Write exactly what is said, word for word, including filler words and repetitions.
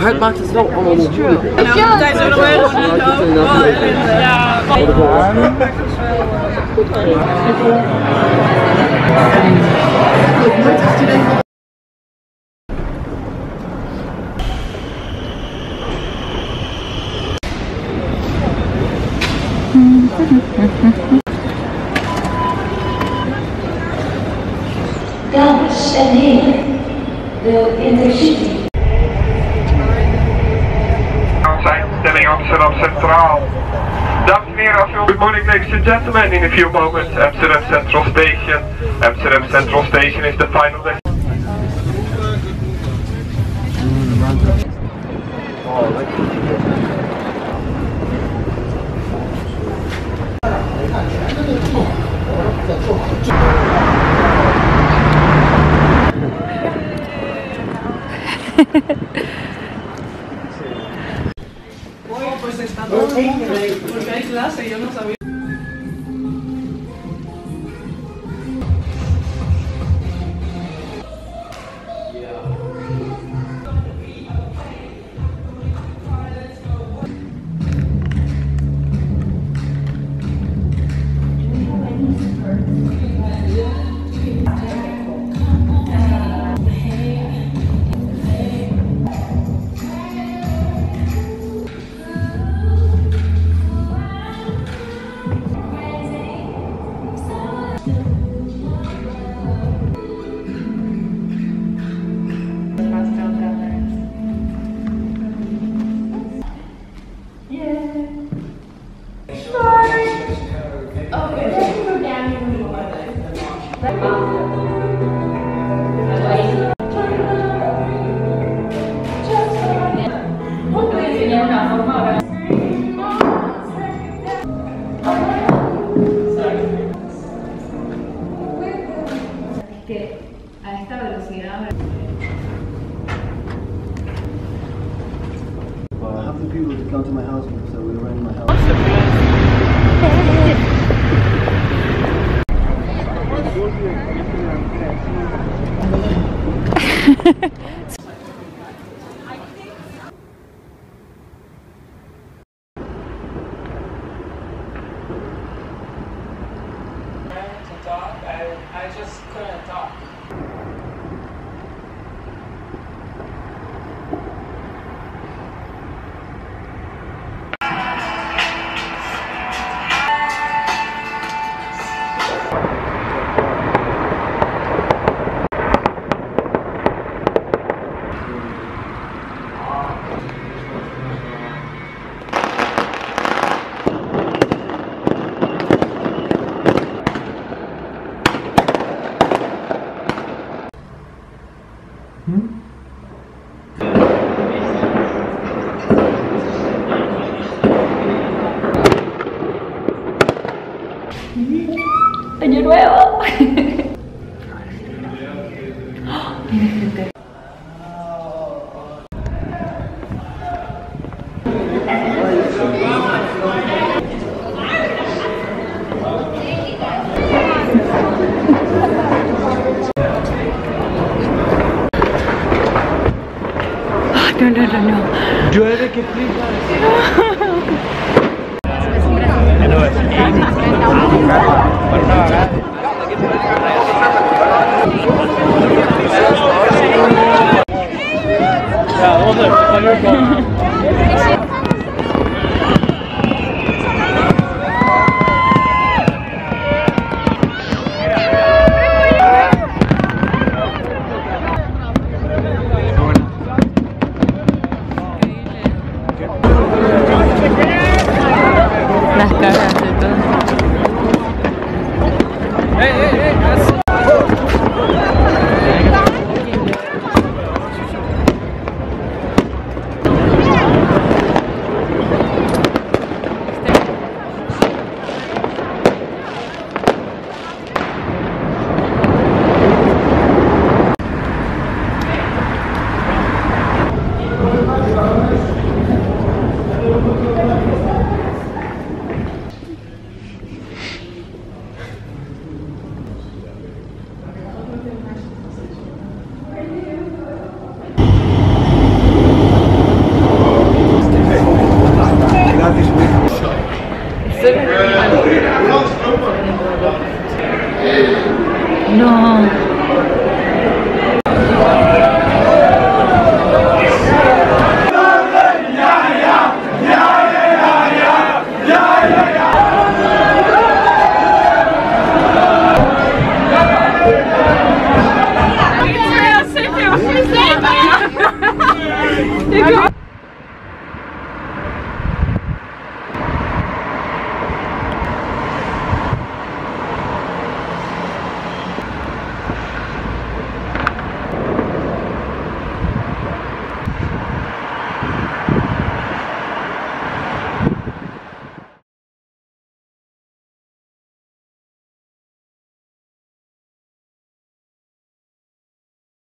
Maar het maakt het wel allemaal nog moeilijker. En ja, tijd zullen we helemaal niet over. Ja, Dames en heren, de Intercity. Zijn stelling Amsterdam Centraal. Dames en heren, als u good morning ladies and gentlemen, in a few moments Amsterdam Central Station. Amsterdam Central Station is the final destination. Oye, pues está todo porque hay clase y yo no sabía. Que a esta velocidad. Well, half the people that come to my house, so we were in my house. To talk, I, I just couldn't talk. Año nuevo. Mira gente. No, no, no, no. Llueve que flipas. No.